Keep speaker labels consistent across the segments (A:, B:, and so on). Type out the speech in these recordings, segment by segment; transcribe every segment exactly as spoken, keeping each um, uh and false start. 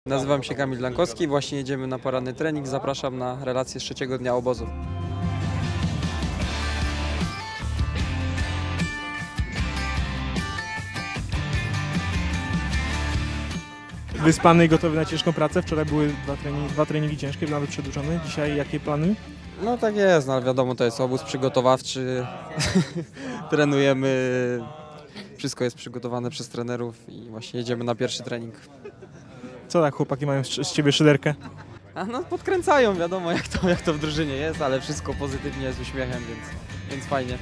A: Nazywam się Kamil Dankowski, właśnie jedziemy na poranny trening. Zapraszam na relację z trzeciego dnia obozu.
B: Wyspany i gotowy na ciężką pracę. Wczoraj były dwa treningi, dwa treningi ciężkie, nawet przedłużone. Dzisiaj jakie plany?
A: No tak jest, no ale wiadomo, to jest obóz przygotowawczy. Trenujemy, wszystko jest przygotowane przez trenerów i właśnie jedziemy na pierwszy trening.
B: Co tak chłopaki mają z, z ciebie szyderkę?
A: A no podkręcają, wiadomo jak to, jak to w drużynie jest, ale wszystko pozytywnie, z uśmiechem, więc, więc fajnie.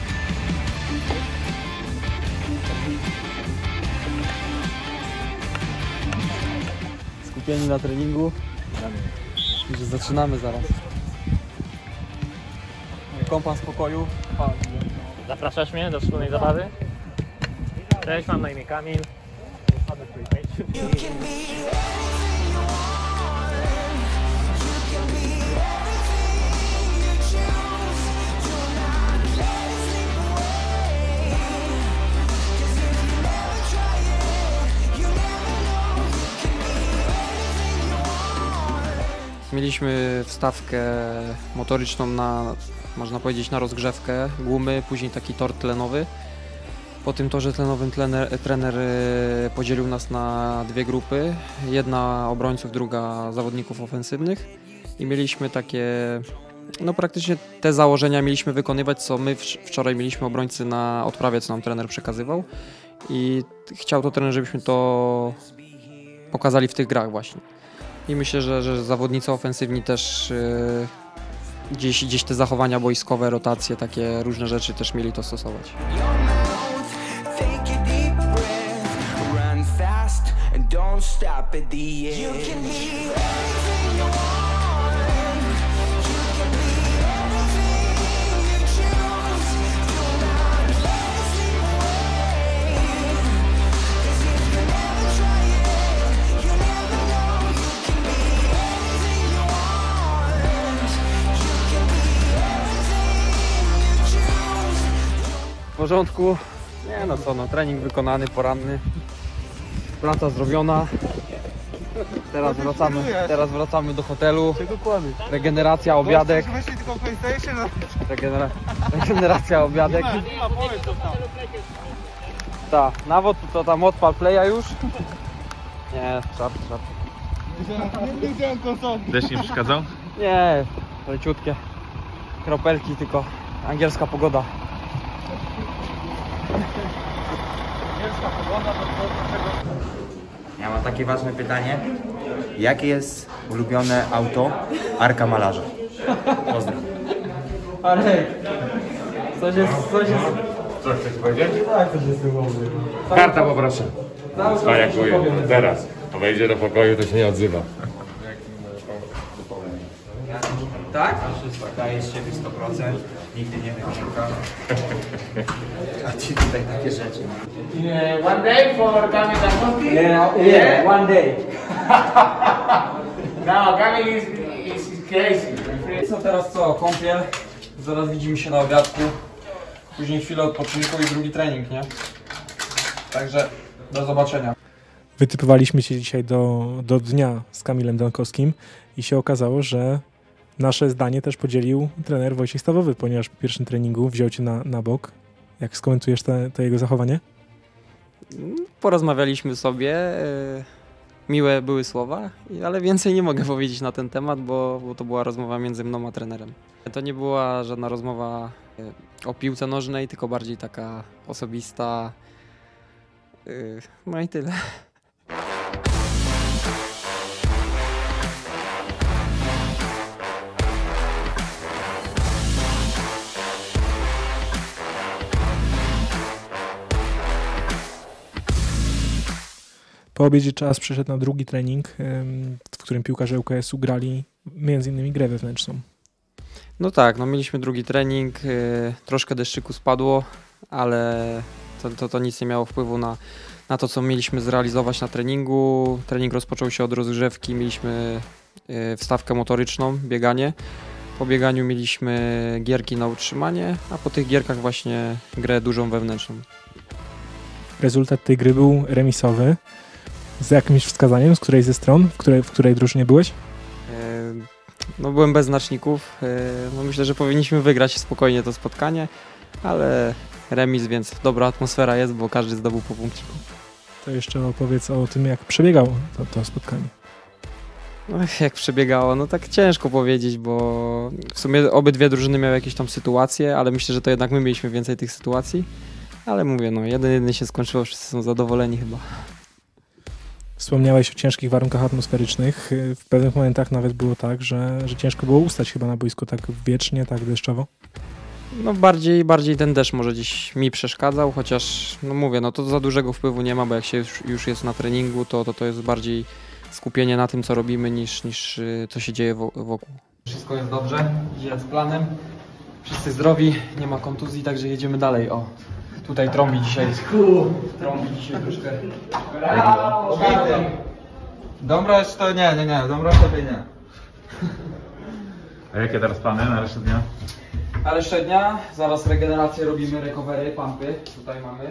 A: Skupieni na treningu. Że zaczynamy zaraz. Kompas pokoju.
C: Zapraszasz mnie do wspólnej zabawy? Cześć, mam na imię Kamil.
A: Mieliśmy wstawkę motoryczną na, można powiedzieć, na rozgrzewkę, gumy, później taki tor tlenowy. Po tym torze tlenowym trener, trener podzielił nas na dwie grupy. Jedna obrońców, druga zawodników ofensywnych. I mieliśmy takie, no praktycznie te założenia mieliśmy wykonywać, co my wczoraj mieliśmy obrońcy na odprawie, co nam trener przekazywał. I chciał to trener, żebyśmy to pokazali w tych grach właśnie. I myślę, że, że zawodnicy ofensywni też yy, gdzieś, gdzieś te zachowania boiskowe, rotacje, takie różne rzeczy też mieli to stosować. W porządku, nie no co no, trening wykonany, poranny, praca zrobiona, teraz wracamy, teraz wracamy do hotelu, regeneracja, obiadek, Regenera regeneracja, obiadek, tak, nawód to tam odpal playa już, nie, żart, żart.
D: Deszcz nie przeszkadzał?
A: Nie, leciutkie, kropelki tylko, angielska pogoda.
E: Ja mam takie ważne pytanie. Jakie jest ulubione auto Arka Malarza? Pozdro.
A: Arek, coś jest, coś jest...
D: Co chcesz powiedzieć?
A: Tak, coś jest umowny.
D: Karta poproszę. A jak mówię, teraz. To wejdzie do pokoju, to się nie odzywa.
A: Tak?
E: Daję z siebie sto procent. Nigdy nie wymiękam. A ci tutaj takie rzeczy.
C: Yeah, one day for Kamil Dankowski?
A: Yeah, yeah, one day.
C: No, Kamil is, is crazy.
A: Co teraz co? Kąpiel. Zaraz widzimy się na obiadku. Później chwilę odpoczynku i drugi trening, nie? Także do zobaczenia.
B: Wytypowaliśmy się dzisiaj do, do dnia z Kamilem Dankowskim i się okazało, że nasze zdanie też podzielił trener Wojciech Stawowy, ponieważ po pierwszym treningu wziął cię na, na bok. Jak skomentujesz te, to jego zachowanie?
A: Porozmawialiśmy sobie. Miłe były słowa, ale więcej nie mogę powiedzieć na ten temat, bo, bo to była rozmowa między mną a trenerem. To nie była żadna rozmowa o piłce nożnej, tylko bardziej taka osobista. No i tyle.
B: Po obiedzie czas przeszedł na drugi trening, w którym piłkarze U K S-u grali między innymi grę wewnętrzną.
A: No tak, no mieliśmy drugi trening, yy, troszkę deszczyku spadło, ale to, to, to nic nie miało wpływu na, na to, co mieliśmy zrealizować na treningu. Trening rozpoczął się od rozgrzewki, mieliśmy yy, wstawkę motoryczną, bieganie. Po bieganiu mieliśmy gierki na utrzymanie, a po tych gierkach właśnie grę dużą wewnętrzną.
B: Rezultat tej gry był remisowy. z jakimś wskazaniem, z której ze stron, w której, w której drużynie byłeś?
A: E, No byłem bez znaczników. E, No myślę, że powinniśmy wygrać spokojnie to spotkanie, ale remis, więc dobra atmosfera jest, bo każdy zdobył po punkciku.
B: To jeszcze opowiedz o tym, jak przebiegało to, to spotkanie.
A: No, jak przebiegało, no tak ciężko powiedzieć, bo w sumie obydwie drużyny miały jakieś tam sytuacje, ale myślę, że to jednak my mieliśmy więcej tych sytuacji. Ale mówię, no jeden jeden się skończyło, wszyscy są zadowoleni chyba.
B: Wspomniałeś o ciężkich warunkach atmosferycznych. W pewnych momentach nawet było tak, że, że ciężko było ustać chyba na boisku tak wiecznie, tak deszczowo.
A: No bardziej, bardziej ten deszcz może gdzieś mi przeszkadzał, chociaż no mówię, no to za dużego wpływu nie ma, bo jak się już, już jest na treningu, to, to to jest bardziej skupienie na tym, co robimy, niż, niż y, co się dzieje wo- wokół. Wszystko jest dobrze, idzie z planem, wszyscy zdrowi, nie ma kontuzji, także jedziemy dalej. O, tutaj trąbi dzisiaj, trąbi dzisiaj troszkę.
F: Dąbrać to nie, nie, nie, Dąbrać to nie.
D: A jakie teraz plany na resztę dnia?
A: Ale resztę dnia, zaraz regenerację robimy, recovery, pumpy, tutaj mamy.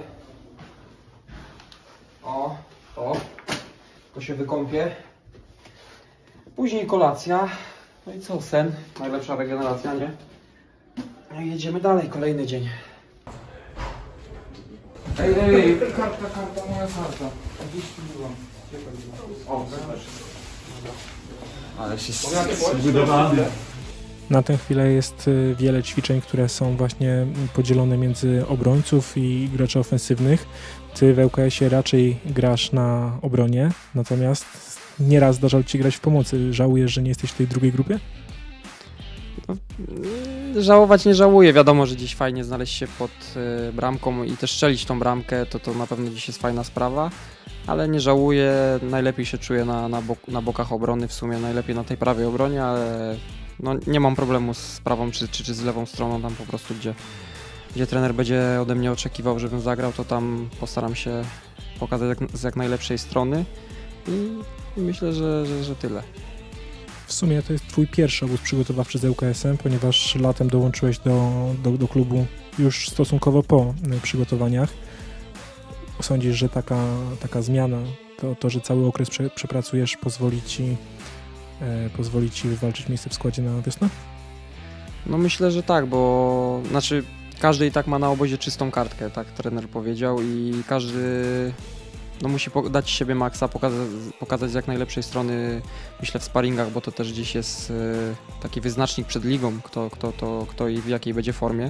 A: O, to, to się wykąpie. Później kolacja, no i co, sen, najlepsza regeneracja, nie? No i jedziemy dalej, kolejny dzień. Ej, ej, karta, karta, moja karta. Gdzieś tu była. O, ale się
D: Zbudowany.
B: Na tę chwilę jest y, wiele ćwiczeń, które są właśnie podzielone między obrońców i graczy ofensywnych. Ty w L K S-ie raczej grasz na obronie, natomiast nieraz zdarzał ci grać w pomocy. Żałujesz, że nie jesteś w tej drugiej grupie?
A: Żałować nie żałuję, wiadomo, że dziś fajnie znaleźć się pod y, bramką i też strzelić tą bramkę, to to na pewno dziś jest fajna sprawa, ale nie żałuję, najlepiej się czuję na, na, bok, na bokach obrony, w sumie najlepiej na tej prawej obronie, ale no, nie mam problemu z prawą czy, czy, czy z lewą stroną, tam po prostu gdzie, gdzie trener będzie ode mnie oczekiwał, żebym zagrał, to tam postaram się pokazać jak, z jak najlepszej strony i, i myślę, że, że, że tyle.
B: W sumie to jest twój pierwszy obóz przygotowawczy z L K S-em, ponieważ latem dołączyłeś do, do, do klubu już stosunkowo po y, przygotowaniach. Sądzisz, że taka, taka zmiana, to, to, że cały okres prze, przepracujesz, pozwoli ci, e, pozwoli ci wywalczyć miejsce w składzie na wiosnę?
A: No myślę, że tak, bo znaczy każdy i tak ma na obozie czystą kartkę, tak trener powiedział i każdy no, musi po- dać siebie maksa, pokazać, pokazać z jak najlepszej strony, myślę w sparingach, bo to też gdzieś jest y, taki wyznacznik przed ligą, kto, kto, to, kto i w jakiej będzie formie.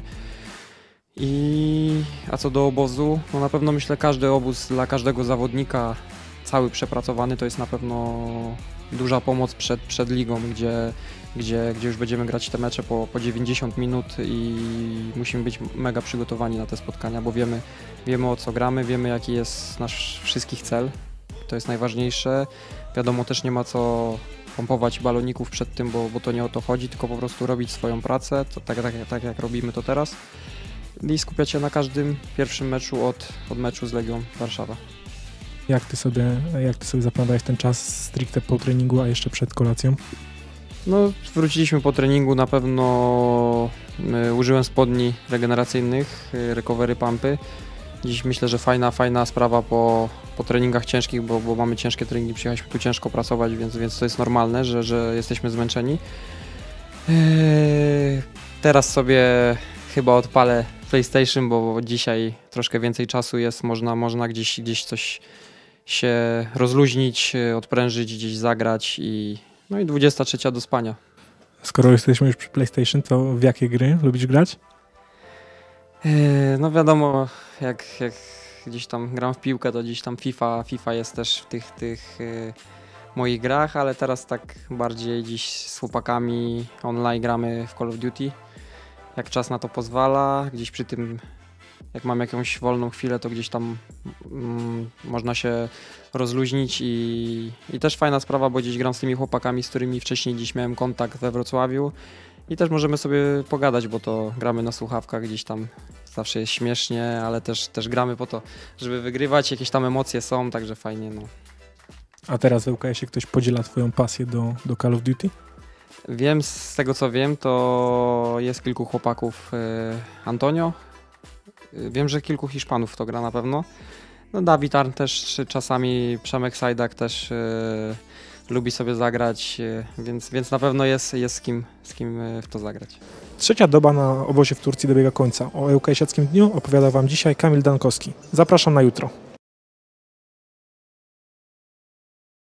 A: I a co do obozu, no na pewno myślę każdy obóz dla każdego zawodnika cały przepracowany to jest na pewno duża pomoc przed, przed ligą, gdzie, gdzie, gdzie już będziemy grać te mecze po, po dziewięćdziesiąt minut i musimy być mega przygotowani na te spotkania, bo wiemy, wiemy o co gramy, wiemy jaki jest nasz wszystkich cel, to jest najważniejsze. Wiadomo, też nie ma co pompować baloników przed tym, bo, bo to nie o to chodzi, tylko po prostu robić swoją pracę, to tak, tak, tak jak robimy to teraz i skupiać się na każdym pierwszym meczu od, od meczu z Legią Warszawa.
B: Jak ty sobie, jak ty sobie zaplanowałeś ten czas stricte po treningu, a jeszcze przed kolacją?
A: No, wróciliśmy po treningu, na pewno y, użyłem spodni regeneracyjnych, y, recovery pumpy. Dziś myślę, że fajna, fajna sprawa po, po treningach ciężkich, bo, bo mamy ciężkie treningi, przyjechaliśmy tu ciężko pracować, więc, więc to jest normalne, że, że jesteśmy zmęczeni. Yy, teraz sobie chyba odpalę PlayStation, bo dzisiaj troszkę więcej czasu jest, można, można gdzieś, gdzieś coś się rozluźnić, odprężyć, gdzieś zagrać i no i dwudziesta trzecia do spania.
B: Skoro jesteśmy już przy PlayStation, to w jakie gry lubisz grać?
A: Yy, no wiadomo, jak, jak gdzieś tam gram w piłkę, to gdzieś tam FIFA, FIFA jest też w tych, tych yy, moich grach, ale teraz tak bardziej dziś z chłopakami online gramy w Call of Duty. Jak czas na to pozwala, gdzieś przy tym, jak mam jakąś wolną chwilę, to gdzieś tam mm, można się rozluźnić i, i też fajna sprawa, bo gdzieś gram z tymi chłopakami, z którymi wcześniej dziś miałem kontakt we Wrocławiu i też możemy sobie pogadać, bo to gramy na słuchawkach, gdzieś tam zawsze jest śmiesznie, ale też, też gramy po to, żeby wygrywać, jakieś tam emocje są, także fajnie. No.
B: A teraz w L K S-ie ktoś podziela twoją pasję do, do Call of Duty?
A: Wiem, z tego co wiem, to jest kilku chłopaków, y, Antonio, y, wiem, że kilku Hiszpanów w to gra na pewno, No Dawid Arn też, czy czasami Przemek Sajdak też e, lubi sobie zagrać, e, więc, więc na pewno jest, jest z kim, z kim e, w to zagrać.
B: Trzecia doba na obozie w Turcji dobiega końca. O Ełkajsiackim dniu opowiada Wam dzisiaj Kamil Dankowski. Zapraszam na jutro.